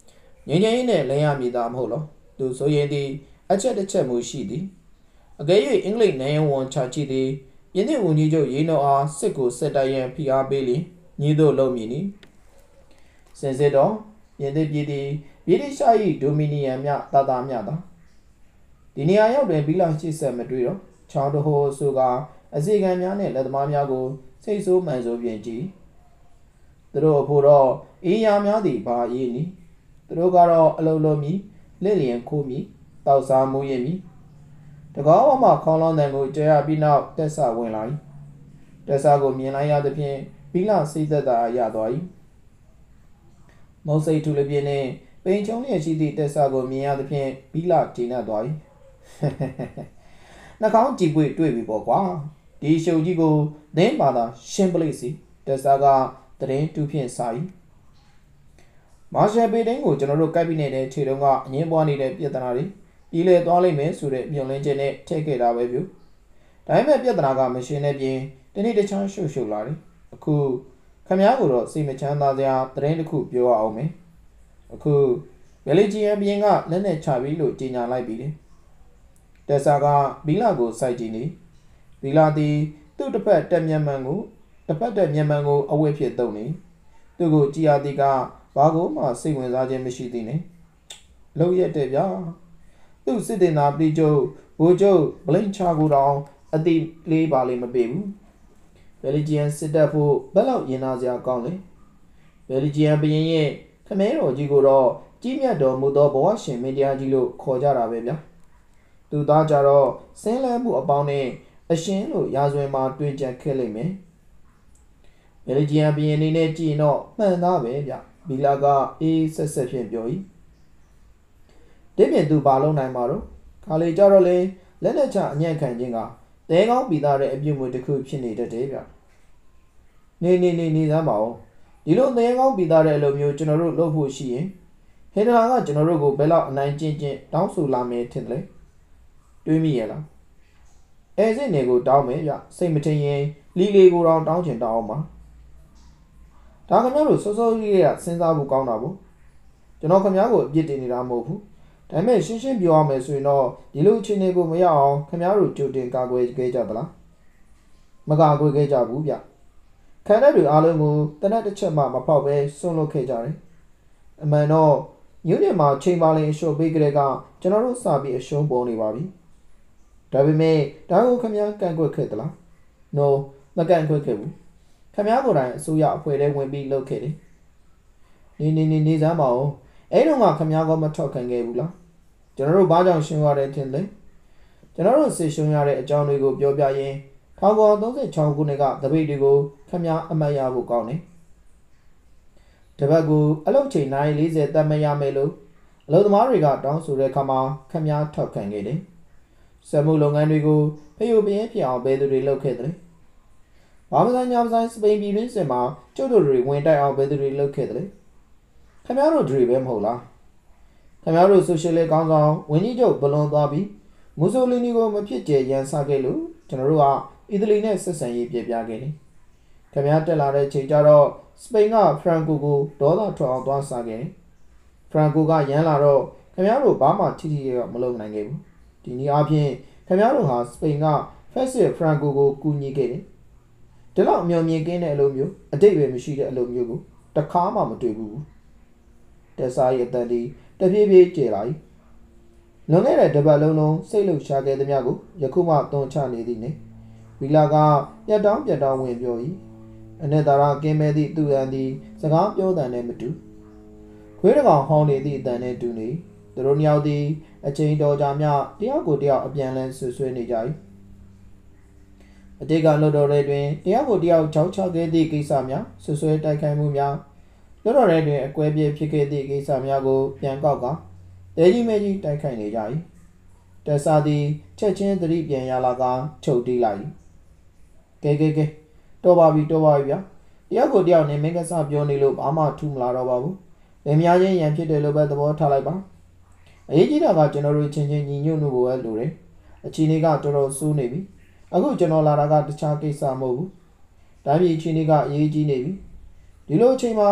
ငင်းငင်းနဲ့လဲရမည်သားမဟုတ်လောသူဆိုရင်ဒီအချက်တစ်ချက်မှုရှိသည်အကယ်၍အင်္ဂလိပ်နိုင်ငံဝန်ချကြည့်သည်ယင်းသည့်ဝန်ကြီးချုပ်ရေးနှောအားစစ်ကိုစစ်တိုက်ရန်ဖိအားပေးလျင်ညီတို့လုံမည်နီစင်စစ်တော့ယင်းသည့်ပြည်သည်ဗြိတိရှ၏ဒိုမီနီယံမြတာတာမြသာဒီနေရာရောက်တွင်ဘီလာရှိဆက်မတွေ့တော့ချောင်းတဟိုဆိုကအစီကံများနှင့်လက်သမားများကိုစိတ်ဆိုးမှန်ဆိုးပြင်ကြည့်သူတို့အဖို့တော့အေးရများသည်ဘာအေးနီသူတို့ကတော့အလုံးလုံးမီလက်လျင်ခိုးမီတောက်စားမှုရင်မီတကောင်းမှခေါင်းလောင်းတန်ကိုကြရပြီးနောက်တက်ဆဝင်လာ၏တက်ဆကိုမြင်လိုက်ရသဖြင့်ဘီလာစိတ်သက်သာရသွား၏မုတ်စိတ်ထူလပြင်းနှင့်ပိန်ချုံလျက်ရှိသည့်တက်ဆကိုမြင်ရသဖြင့်ဘီလာကျေနပ်သွား၏နှာခေါင်းကြည့်ပွေတွေ့ပြီပေါ့ကွာဒီရှုပ်ကြီးကိုသင်းပါသာရှင်းပလိစီတက်ဆကတရင်တူဖြင့်စာ၏မာရှယ်ပေတင်းကိုကျွန်တော်တို့ကပ်ပြီးနေတဲ့ခြေတုံးကအငင်းပွားနေတဲ့ပြဿနာတွေပြည်လေသွားလိမ့်မယ်ဆိုတဲ့မျှော်လင့်ချက်နဲ့ထည့်ခဲ့တာပဲပြုဒါပေမဲ့ပြဿနာကမရှင်းတဲ့ပြင်တနေ့တခြားရှုပ်ရှုပ်လာတယ်အခုခမ ्या ကိုတော့စိတ်မချမ်းသာစရာတရင်တစ်ခုပြောရအောင်မယ်အခုဘယ်လီဂျီယံဘီရင်ကလက်နဲ့ချပြီးလို့ကြီးညာလိုက်ပြီလေတက်ဆာကဘီလာကိုစိုက်ကြည့်နေဘီလာသည်သူ့တစ်ဖက်တက်မျက်မှန်ကိုတစ်ဖက်တက်မျက်မှန်ကိုအဝတ်ဖြစ်သုံးနေသူ့ကိုကြည်ရသည်ကဘာကိုမှစိတ်ဝင်စားခြင်းမရှိသေးနဲ့လုံရက်တဲ့ဗျာသူ့စစ်တင်သားပြည်ချုပ်ဘိုးချုပ်ဘလိန်ချာကိုတောင်အတိလေးပါလိမ့်မပေးဘူးဘယ်လီဂျီယန်စစ်တပ်ဖို့ဘယ်လောက်ရင်နာစရာကောင်းလဲဘယ်လီဂျီယန်ဘရင်ရဲ့ခမဲတော်ကြီးကိုတော့ကြီးမြတ်တော်မူသောဘဝရှင်မင်းတရားကြီးလို့ခေါ်ကြတာပဲဗျာသူသားကြတော့ဆင်းလဲမှုအပေါင်းနဲ့အရှင်လို့ရာဇဝင်မှာတွေ့ကြခဲ့လိမ့်မယ်ဘယ်လီဂျီယန်ဘရင်အနေနဲ့ကြည်ရင်တော့မှန်သားပဲဗျဘီလာကအေးဆက်ဆက်ဖြင့်ပြော၏ဒီပြင်သူဘာလုံးနိုင်မှာတော့ခါလေကြတော့လေလက်လက်ချအညံ့ခံခြင်းကတဲကောင်းပြီးသားတဲ့အပြုတ်မှုတစ်ခုဖြစ်နေတတ်တယ်ဗျနေနေနေနေစမ်းပါဦးဒီလိုတဲကောင်းပြီးသားတဲ့အလုပ်မျိုးကျွန်တော်တို့လုပ်ဖို့ရှိရင်ဟေဒလာကကျွန်တော်တို့ကိုဘယ်လောက်အနိုင်ကျင့်ကျင့်တောင်းဆိုလာမယ်ထင်တယ်လေတွေးမိရလားအဲစစ်နေကိုတောင်းမယ်ဗျစိတ်မထင်ရင်လီလီကိုတောင်းတောင်းချင်တောင်းအောင်ပါဒါခင်ဗျားတို့စောစောကြီးကစဉ်းစားဖို့ကောင်းတာပေါ့ကျွန်တော်ခင်ဗျားကိုအပြစ်တင်နေတာမဟုတ်ဘူးဒါပေမဲ့ရှင်းရှင်းပြောရမယ်ဆိုရင်တော့ဒီလိုအခြေအနေကိုမရအောင်ခင်ဗျားတို့ကြိုတင်ကာကွယ်ခဲ့ကြသလားမကာကွယ်ခဲ့ကြဘူးဗျခံတဲ့တွေအားလုံးကိုတနက်တစ်ချက်မှမဖောက်ပဲဆွန့်လွတ်ခဲ့ကြတယ်အမှန်တော့ညနေမှာချိန်ပါလင်အရှုံးပေးကြတဲ့ကကျွန်တော်တို့စပြီးအရှုံးပေါ်နေပါပြီဒါပေမဲ့ဒါကိုခင်ဗျားကန်ကွက်ခဲ့သလား no မကန်ကွက်ခဲ့ဘူးခင်ဗျားကိုယ်တိုင်အစိုးရအဖွဲ့ထဲဝင်ပြီးလုပ်ခဲ့တယ်နေနေနေနေစမ်းပါဦးအဲ့တော့ကခင်ဗျားကမထောက်ခံခဲ့ဘူးလားကျွန်တော်တို့ဘာကြောင့်ရှင်းရတယ်ထင်လဲကျွန်တော်တို့ဆေရှုံရတဲ့အကြောင်းတွေကိုပြောပြရင်၁၉၃၆ခုနှစ်ကတပိတ်တွေကိုခင်ဗျားအမှတ်ရဖို့ကောင်းတယ်တပတ်ကိုအလုပ်ချိန်နိုင်၄၀တတ်မရမယ်လို့အလုပ်သမားတွေကတောင်းဆိုတဲ့အခါမှာခင်ဗျားထောက်ခံခဲ့တယ်စက်မှုလုပ်ငန်းတွေကိုဖျို့ပြင်းဖြစ်အောင်ဘယ်သူတွေလုပ်ခဲ့တယ်ဘာမဆိုင်ညာမဆိုင်စပိန်ပြည်တွင်းစစ်မှာကျုပ်တို့တွေဝင်တိုက်အောင်ဘယ်သူတွေလုပ်ခဲ့တယ်ခင်ဗျားတို့တွေပဲမဟုတ်လားခင်ဗျားတို့ဆိုရှယ်လစ်ကောင်းဆောင်ဝန်ကြီးချုပ်ဘလွန်သွားပြီးမူဆိုလီနီကိုမဖြစ်ကျရန်စခဲ့လို့ကျွန်တော်တို့ကအီတလီနဲ့ဆက်ဆံရေးပြပြခဲ့တယ်ခင်ဗျားတက်လာတဲ့ချိန်ကျတော့စပိန်ကဖရန်ကိုကိုဒေါသထွက်အောင်သွားစားခဲ့တယ်ဖရန်ကိုကရန်လာတော့ခင်ဗျားတို့ဘာမှထိထိရမလုပ်နိုင်ခဲ့ဘူးဒီနည်းအားဖြင့်ခင်ဗျားတို့ဟာစပိန်ကဖက်စစ်ဖရန်ကိုကိုကူညီခဲ့တယ်ဒီလောက်အမျှော်မြင်ကင်းတဲ့အလုပ်မျိုးအတိတ်ပဲမရှိတဲ့အလုပ်မျိုးကိုတခါမှမတွေ့ဘူးတက်စားရဲ့အတန်ဒီတပြေးပြေးကျေလာ၏လွန်ခဲ့တဲ့တပတ်လုံးလုံးစိတ်လှုပ်ရှားခဲ့သည်များကိုယခုမှသွန်ချနေသည်နှင့်ဝီလာကပြတ်တောင်းပြတ်တောင်းဝင်ပြော၏အနဲ့သာရကင်းမဲ့သည့်သူရန်သည်စကားပြောတဲ့နဲ့မတူခွေးတကောင်ဟောင်းနေသည့်အတန်နဲ့တူနေသူတို့နှစ်ယောက်သည်အချိန်တော်ကြာမြတယောက်ကိုတယောက်အပြန်လန်းဆွဆွဲနေကြ၏အတိတ်ကလွတ်တော်တဲ့တွင်တယောက်ကိုတယောက်ချောက်ချခဲ့သည့်ကိစ္စများဆွဆွဲတိုက်ခိုက်မှုများလွတ်တော်တဲ့တွင်အကွဲပြေးဖြစ်ခဲ့သည့်ကိစ္စများကိုပြန်ကောက်ကတဲကြီးမဲကြီးတိုက်ခိုက်နေကြ၏တက်စာသည်ချက်ချင်းသတိပြန်ရလာကချုပ်တီးလိုက်ကဲကဲကဲတော်ပါပြီတော်ပါပြီဗျာတယောက်ကိုတယောက်နေမင်းကစားပြောနေလို့ဘာမှထူမလာတော့ပါဘူးလင်မယားချင်းရန်ဖြစ်တယ်လို့ပဲသဘောထားလိုက်ပါအရေးကြီးတာကကျွန်တော်တို့ချင်းချင်းညီညွတ်မှုကိုပဲလိုတယ်အချီနေကတော်တော်စိုးနေပြီအခုကျွန်တော်လာတာကတခြားကိစ္စမဟုတ်ဘူးဒါပြည်အချီနေကအရေးကြီးနေပြီဒီလိုအချိန်မှာခ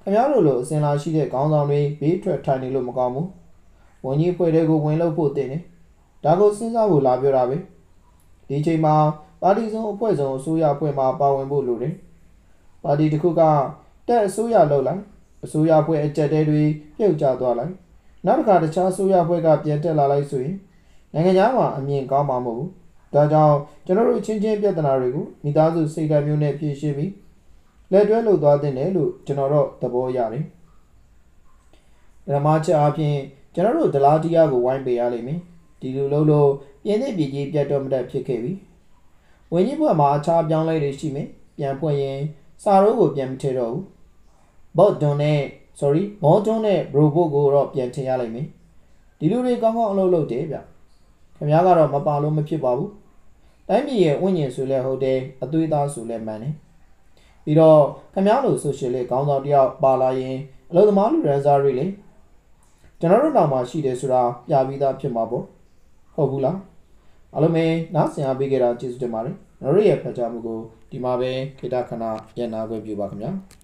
ခင်ဗျားတို့လိုအစဉ်လာရှိတဲ့ခေါင်းဆောင်တွေဘေးထွက်ထိုင်နေလို့မကောင်းဘူးဝန်ကြီးဖွဲ့တွေကိုဝင်လို့ဖို့တင်တယ်ဒါကိုစဉ်းစားဖို့လာပြောတာပဲဒီချိန်မှာပါတီစုံအဖွဲ့စုံအစိုးရအဖွဲ့မှာပါဝင်ဖို့လိုတယ်ပါတီတစ်ခုကတက်အစိုးရလုပ်လိုက်အစိုးရအဖွဲ့အကြက်တဲတွေပြုတ်ကျသွားလိုက်နောက်တစ်ခါတခြားအစိုးရအဖွဲ့ကပြန်တက်လာလိုက်ဆိုရင်နိုင်ငံသားမှာအမြင်ကောင်းမှာမဟုတ်ဘူးဒါကြောင့်ကျွန်တော်တို့ချင်းချင်းပြဿနာတွေကိုမိသားစုစိတ်ဓာတ်မျိုးနဲ့ဖြေရှင်းပြီးလက်တွဲလုပ်သွားတဲ့တယ်လို့ကျွန်တော်တို့သဘောရတယ်ဓမ္မချက်အပြင်ကျွန်တော်တို့ဒလာတီယာကိုဝိုင်းပေးရလိမ့်မယ်ဒီလိုလုပ်လို့ပြင်းတဲ့ပြည်ကြီးပြတ်တော့မတတ်ဖြစ်ခဲ့ပြီဝင်ကြီးဘွဲ့မှာအခြားပြောင်းလဲတွေရှိမယ်ပြန်ဖွင့်ရင်စာရိုးကိုပြန်မထည့်တော့ဘူးဘော့ဒွန်နဲ့ sorry မော်ဒွန်နဲ့ဘရိုဘိုကိုတော့ပြန်ထည့်ရလိမ့်မယ်ဒီလူတွေကောင်းကောင်းအလုပ်လုပ်တယ်ဗျခင်ဗျားကတော့မပါလို့မဖြစ်ပါဘူးတိုင်းပြည်ရဲ့ဝိညာဉ်ဆိုလဲဟုတ်တယ်အသွေးသားဆိုလဲမှန်တယ်ပြီးတော့ခင်ဗျားတို့ဆိုရှယ်လစ်ခေါင်းဆောင်တယောက်ပါလာရင်အလုပ်သမားလူရန်စားတွေလေကျွန်တော်တို့နောက်မှာရှိတယ်ဆိုတာပြပြီးသားဖြစ်မှာပေါ့ဟုတ်ဘူးလားအားလုံးပဲနားဆင်အားပေးကြတာကျေးဇူးတင်ပါတယ်ကျွန်တော်တို့ရဲ့ဖတ်ကြားမှုကိုဒီမှာပဲခေတ္တခဏပြန်နာခွင့်ပြုပါခင်ဗျာ